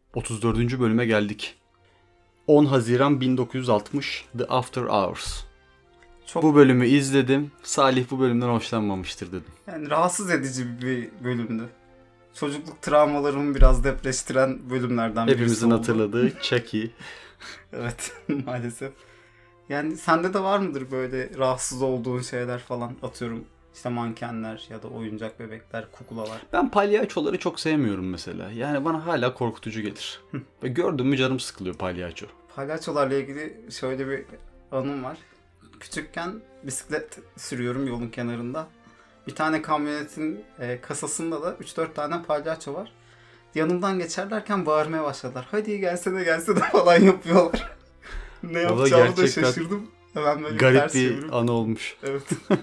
34. bölüme geldik. 10 Haziran 1960 The After Hours. Bu bölümü izledim. Salih bu bölümden hoşlanmamıştır dedim. Yani rahatsız edici bir bölümdü. Çocukluk travmalarımı biraz depreştiren bölümlerden birisi Hepimizin oldu. hatırladığı Chucky. Evet maalesef. Yani sende de var mıdır böyle rahatsız olduğun şeyler falan, atıyorum işte mankenler ya da oyuncak bebekler, kuklalar? Ben palyaçoları çok sevmiyorum mesela. Yani bana hala korkutucu gelir. Ve gördüğüm mü canım sıkılıyor palyaço. Palyaçolarla ilgili şöyle bir anım var. Küçükken bisiklet sürüyorum yolun kenarında. Bir tane kamyonetin kasasında da 3-4 tane palyaço var. Yanımdan geçerlerken bağırmaya başladılar. Hadi gelsene gelsene falan yapıyorlar. Ne yapacağımı da şaşırdım. Hemen böyle garip ters bir çevirip. anı olmuş. Evet.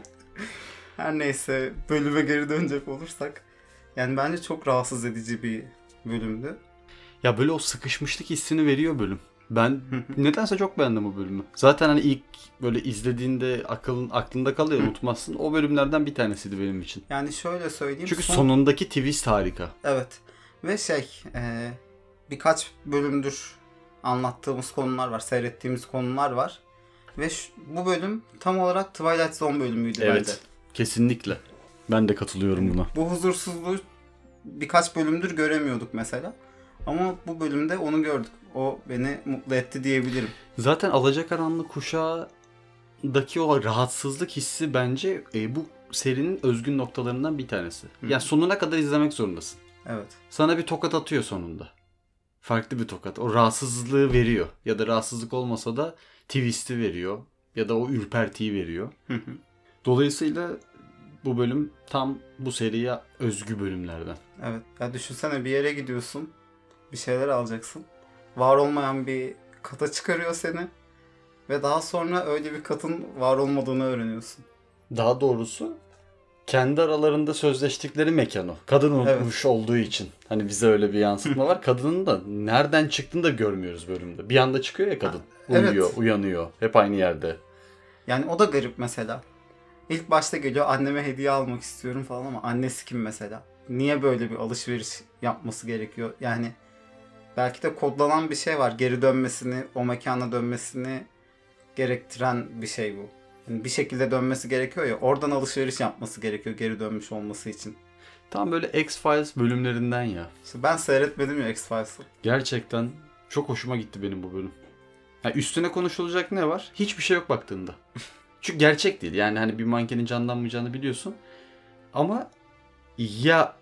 Her neyse, bölüme geri dönecek olursak. Yani bence çok rahatsız edici bir bölümdü. Ya böyle o sıkışmışlık hissini veriyor bölüm. Ben nedense çok beğendim bu bölümü. Zaten hani ilk böyle izlediğinde aklında kalıyor, unutmazsın. O bölümlerden bir tanesiydi benim için. Yani şöyle söyleyeyim. Çünkü sonundaki twist harika. Evet. Ve birkaç bölümdür anlattığımız konular var, seyrettiğimiz konular var. Ve bu bölüm tam olarak Twilight Zone bölümüydü bence. Evet, kesinlikle. Ben de katılıyorum buna. Bu huzursuzluğu birkaç bölümdür göremiyorduk mesela. Ama bu bölümde onu gördük. O beni mutlu etti diyebilirim. Zaten Alacakaranlık Kuşağı'daki o rahatsızlık hissi bence bu serinin özgün noktalarından bir tanesi. Yani sonuna kadar izlemek zorundasın. Evet. Sana bir tokat atıyor sonunda. Farklı bir tokat. O rahatsızlığı veriyor. Ya da rahatsızlık olmasa da twist'i veriyor. Ya da o ürpertiyi veriyor. Dolayısıyla bu bölüm tam bu seriye özgü bölümlerden. Evet. Ya düşünsene, bir yere gidiyorsun. Bir şeyler alacaksın. Var olmayan bir kata çıkarıyor seni. Ve daha sonra öyle bir katın var olmadığını öğreniyorsun. Daha doğrusu kendi aralarında sözleştikleri mekan o. Kadın unutmuş olduğu için. Hani bize öyle bir yansıtma var. Kadının da nereden çıktığını da görmüyoruz bölümde. Bir anda çıkıyor ya kadın. Uyuyor, uyanıyor. Hep aynı yerde. Yani o da garip mesela. İlk başta geliyor, anneme hediye almak istiyorum falan, ama annesi kim mesela? Niye böyle bir alışveriş yapması gerekiyor? Yani belki de kodlanan bir şey var. Geri dönmesini, o mekana dönmesini gerektiren bir şey bu. Yani bir şekilde dönmesi gerekiyor ya. Oradan alışveriş yapması gerekiyor geri dönmüş olması için. Tam böyle X-Files bölümlerinden ya. İşte ben seyretmedim ya X-Files'ı. Gerçekten çok hoşuma gitti benim bu bölüm. Yani üstüne konuşulacak ne var? Hiçbir şey yok baktığında. Çünkü gerçek değil. Yani hani bir mankenin canlanmayacağını biliyorsun. Ama ya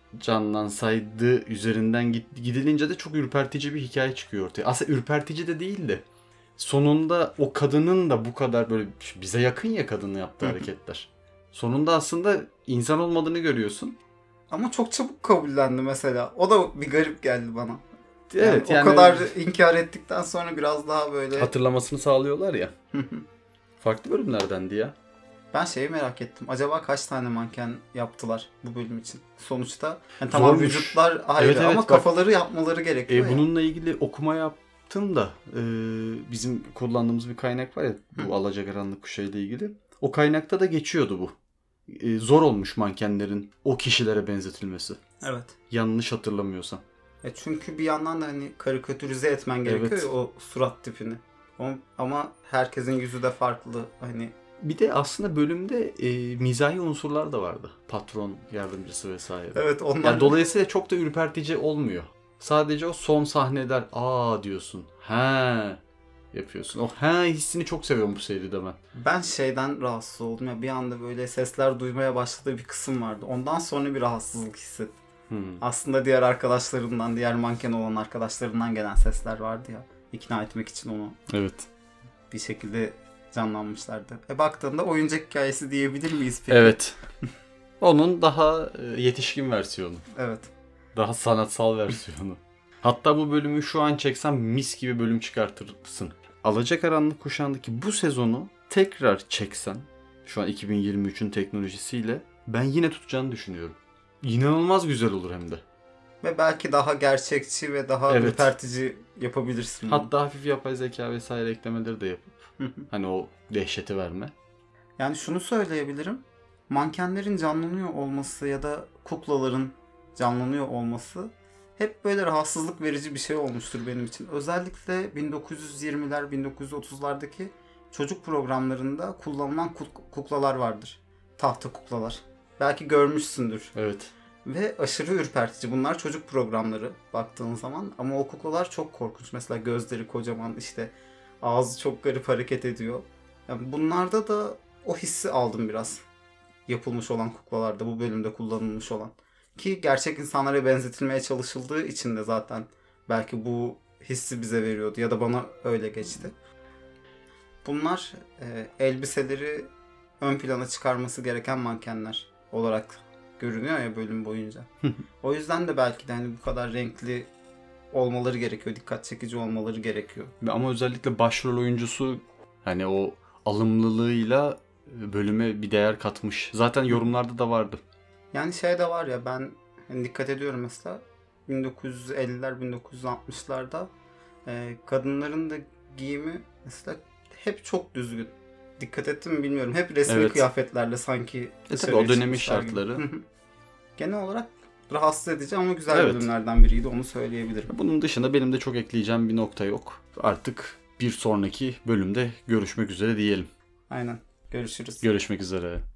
canlansaydı üzerinden gidilince de çok ürpertici bir hikaye çıkıyor ortaya. Aslında ürpertici de değil de sonunda o kadının da bu kadar böyle bize yakın ya kadının yaptığı hareketler. Sonunda aslında insan olmadığını görüyorsun. Ama çok çabuk kabullendi mesela. O da bir garip geldi bana. Evet, yani o kadar inkar ettikten sonra biraz daha böyle hatırlamasını sağlıyorlar ya. Farklı bölümlerdendi ya. Ben şeyi merak ettim. Acaba kaç tane manken yaptılar bu bölüm için? Sonuçta yani tamam, zormuş. Vücutlar ayrı ama kafaları yapmaları gerekiyor. Bununla ilgili okuma yaptım da bizim kullandığımız bir kaynak var ya, bu Alacakaranlık Kuşağı ile ilgili. O kaynakta da geçiyordu bu. Zor olmuş mankenlerin o kişilere benzetilmesi. Evet. Yanlış hatırlamıyorsam. Çünkü bir yandan da hani karikatürize etmen gerekiyor ya o surat tipini. Ama herkesin yüzü de farklı. Hani bir de aslında bölümde mizahi unsurlar da vardı. Patron yardımcısı vesaire. Evet, onlar. Yani dolayısıyla çok da ürpertici olmuyor. Sadece o son sahneler diyorsun. Yapıyorsun. O hissini çok seviyorum bu seride ben. Ben şeyden rahatsız oldum ya, bir anda böyle sesler duymaya başladığı bir kısım vardı. Ondan sonra bir rahatsızlık hissettim. Aslında diğer arkadaşlarından, diğer manken olan arkadaşlarından gelen sesler vardı ya. İkna etmek için onu. Evet. Bir şekilde canlanmışlardı. Baktığında oyuncak hikayesi diyebilir miyiz peki? Evet. Onun daha yetişkin versiyonu. Evet. Daha sanatsal versiyonu. Hatta bu bölümü şu an çeksen mis gibi bölüm çıkartırsın. Alacakaranlık Kuşağı'ndaki bu sezonu tekrar çeksen, şu an 2023'ün teknolojisiyle, ben yine tutacağını düşünüyorum. İnanılmaz güzel olur hem de. Ve belki daha gerçekçi ve daha ürpertici yapabilirsin. Hatta hafif yapay zeka vesaire eklemeleri de yapıp hani o dehşeti verme. Yani şunu söyleyebilirim. Mankenlerin canlanıyor olması ya da kuklaların canlanıyor olması hep böyle rahatsızlık verici bir şey olmuştur benim için. Özellikle 1920'ler, 1930'lardaki çocuk programlarında kullanılan kuklalar vardır. Tahta kuklalar. Belki görmüşsündür. Evet. Ve aşırı ürpertici. Bunlar çocuk programları baktığın zaman. Ama o kuklalar çok korkunç. Mesela gözleri kocaman, işte ağzı çok garip hareket ediyor. Yani bunlarda da o hissi aldım biraz. Yapılmış olan kuklalarda, bu bölümde kullanılmış olan. Ki gerçek insanlara benzetilmeye çalışıldığı için de zaten belki bu hissi bize veriyordu. Ya da bana öyle geçti. Bunlar elbiseleri ön plana çıkarması gereken mankenler olarak görünüyor ya bölüm boyunca. O yüzden de belki de hani bu kadar renkli olmaları gerekiyor. Dikkat çekici olmaları gerekiyor. Ama özellikle başrol oyuncusu hani o alımlılığıyla bölüme bir değer katmış. Zaten yorumlarda da vardı. Yani şey de var ya, ben hani dikkat ediyorum mesela 1950'ler 1960'larda kadınların da giyimi mesela hep çok düzgün. Dikkat ettim mi bilmiyorum. Hep resmi kıyafetlerle sanki. Tabii o dönemin şartları. Genel olarak rahatsız edici ama güzel bölümlerden biriydi, onu söyleyebilirim. Bunun dışında benim de çok ekleyeceğim bir nokta yok. Artık bir sonraki bölümde görüşmek üzere diyelim. Aynen. Görüşürüz. Görüşmek üzere.